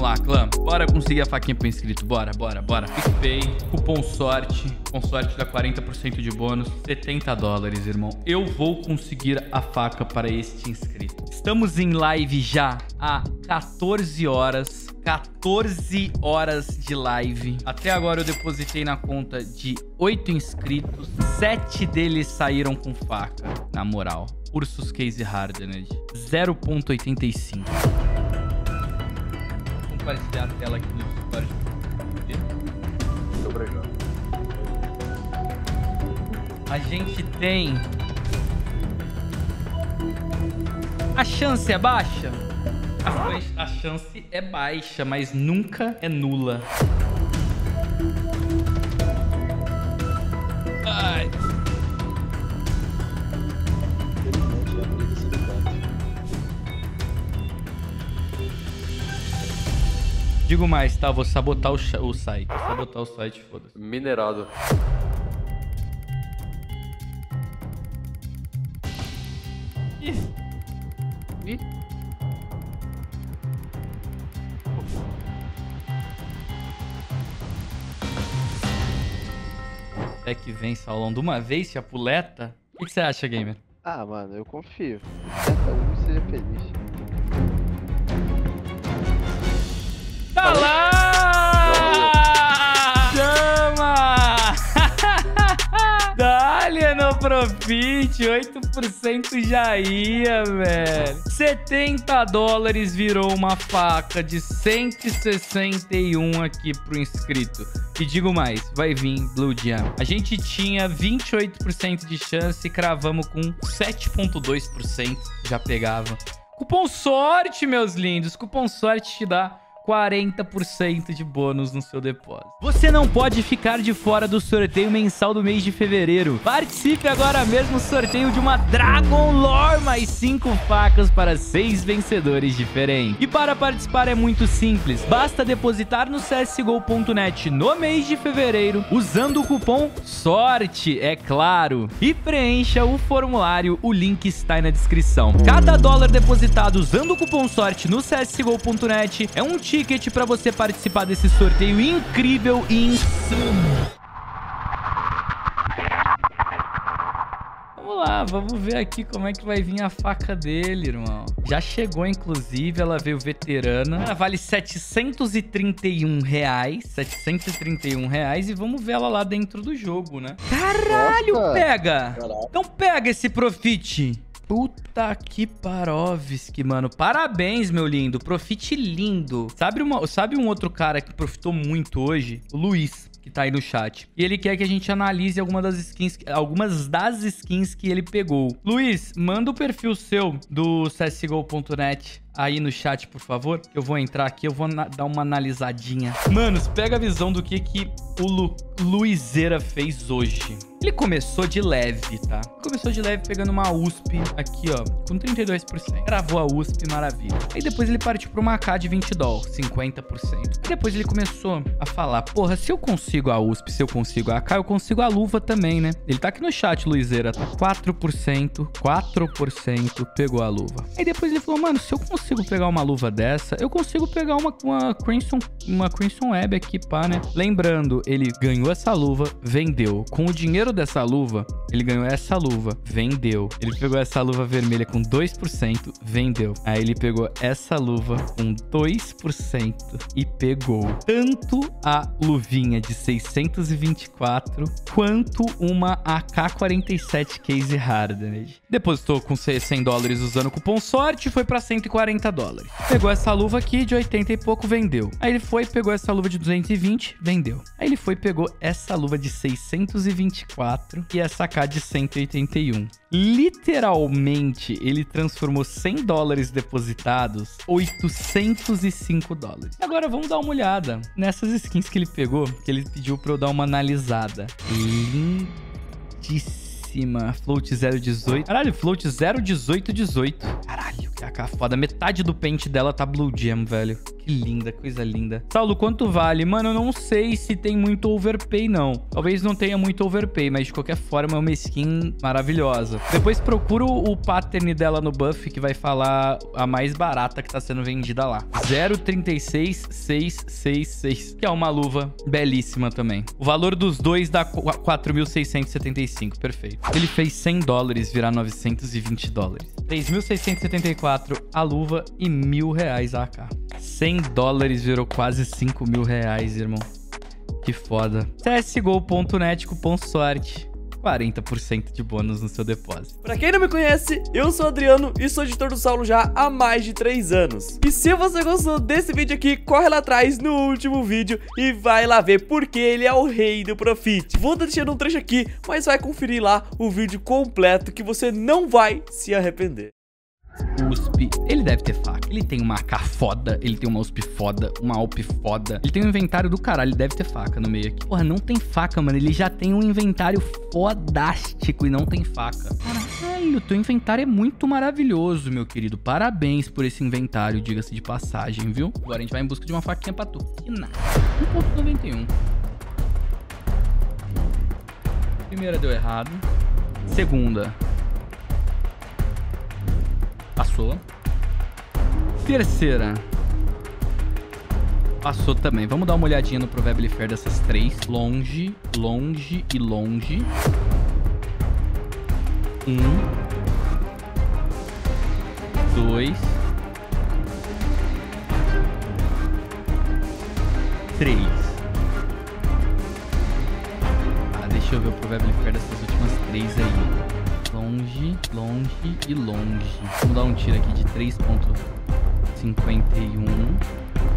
Vamos lá, clã. Bora conseguir a faquinha pro inscrito. Bora. PicPay, cupom sorte. Com sorte dá 40% de bônus. $70, irmão. Eu vou conseguir a faca para este inscrito. Estamos em live já há 14 horas. 14 horas de live. Até agora eu depositei na conta de 8 inscritos. 7 deles saíram com faca. Na moral. Ursus Case Hardened. 0.85. Vou compartilhar a tela aqui no Discord. Muito obrigado. A gente tem... A chance é baixa? A chance é baixa, mas nunca é nula. Ai. Digo mais, tá? Vou sabotar o site. Vou sabotar o site, foda-se. Minerado. Ih. É que vem Saulão de uma vez, chapuleta. O que você acha, gamer? Ah, mano, eu confio. Cada um seja feliz. Tá lá! Chama! Dá-lhe no Profit, 8% já ia, velho. $70 virou uma faca de 161 aqui pro inscrito. E digo mais, vai vir Blue Jam. A gente tinha 28% de chance e cravamos com 7,2%. Já pegava. Cupom sorte, meus lindos. Cupom sorte te dá 40% de bônus no seu depósito. Você não pode ficar de fora do sorteio mensal do mês de fevereiro. Participe agora mesmo do sorteio de uma Dragon Lore mais 5 facas para 6 vencedores diferentes. E para participar é muito simples. Basta depositar no csgo.net no mês de fevereiro usando o cupom SORTE, é claro. E preencha o formulário, o link está aí na descrição. Cada dólar depositado usando o cupom SORTE no csgo.net é um ticket para você participar desse sorteio incrível e insano. Vamos lá, vamos ver aqui como é que vai vir a faca dele, irmão. Já chegou, inclusive, ela veio veterana. Ela vale R$731. R$731 e vamos ver ela lá dentro do jogo, né? Caralho, nossa, pega! Caralho. Então pega esse Profit. Puta que Parovski, mano. Parabéns, meu lindo. Profit lindo. Sabe um outro cara que profitou muito hoje? O Luiz, que tá aí no chat. E ele quer que a gente analise algumas das skins que ele pegou. Luiz, manda o perfil seu do csgo.net aí no chat, por favor. Eu vou entrar aqui, eu vou dar uma analisadinha. Manos, pega a visão do que o Luizeira fez hoje. Ele começou de leve, tá? Começou de leve pegando uma USP aqui, ó, com 32%. Gravou a USP, maravilha. Aí depois ele partiu pra uma AK de $20, 50%. Aí depois ele começou a falar, porra, se eu consigo a USP, se eu consigo a AK, eu consigo a luva também, né? Ele tá aqui no chat, Luizeira, tá? 4%, pegou a luva. Aí depois ele falou, mano, se eu consigo pegar uma luva dessa, eu consigo pegar uma Crimson Web aqui, pá, né? Lembrando, ele ganhou essa luva, vendeu. Com o dinheiro dessa luva, ele ganhou essa luva, vendeu. Ele pegou essa luva vermelha com 2%, vendeu. Aí ele pegou essa luva com 2% e pegou tanto a luvinha de 624 quanto uma AK-47 Case Hardened. Depositou com $100 usando o cupom sorte e foi pra $140. Pegou essa luva aqui de 80 e pouco, vendeu. Aí ele foi, pegou essa luva de 220, vendeu. Aí ele foi, pegou essa luva de 624 e essa AK de 181. Literalmente, ele transformou $100 depositados, $805. Agora vamos dar uma olhada nessas skins que ele pegou, que ele pediu pra eu dar uma analisada. Lindíssima. Float 018. Caralho, float 01818. Caralho, que AK foda. Metade do pente dela tá Blue Jam, velho. Que linda, coisa linda. Saulo, quanto vale? Mano, eu não sei se tem muito overpay, não. Talvez não tenha muito overpay, mas de qualquer forma é uma skin maravilhosa. Depois procura o pattern dela no buff, que vai falar a mais barata que tá sendo vendida lá. 0,36666, que é uma luva belíssima também. O valor dos dois dá 4.675, perfeito. Ele fez $100 virar 920 dólares. 3.674 a luva e R$1.000 a AK. $100 virou quase R$5.000, irmão. Que foda. CSGO.net, cupom sorte. 40% de bônus no seu depósito. Pra quem não me conhece, eu sou o Adriano e sou editor do Saulo já há mais de 3 anos. E se você gostou desse vídeo aqui, corre lá atrás no último vídeo e vai lá ver porque ele é o rei do Profit. Vou deixando um trecho aqui, mas vai conferir lá o vídeo completo que você não vai se arrepender. USP, ele deve ter faca. Ele tem uma AK foda, ele tem uma USP foda, uma AWP foda. Ele tem um inventário do caralho, ele deve ter faca no meio aqui. Porra, não tem faca, mano. Ele já tem um inventário fodástico e não tem faca. Caralho, teu inventário é muito maravilhoso, meu querido. Parabéns por esse inventário, diga-se de passagem, viu? Agora a gente vai em busca de uma faquinha pra tu. 1.91. Primeira deu errado. Segunda. Passou. Terceira. Passou também. Vamos dar uma olhadinha no Probably Fair dessas três. Longe, longe e longe. 1, 2, 3. Deixa eu ver o Probably Fair dessas últimas três aí. Longe, longe e longe. Vamos dar um tiro aqui de 3.51.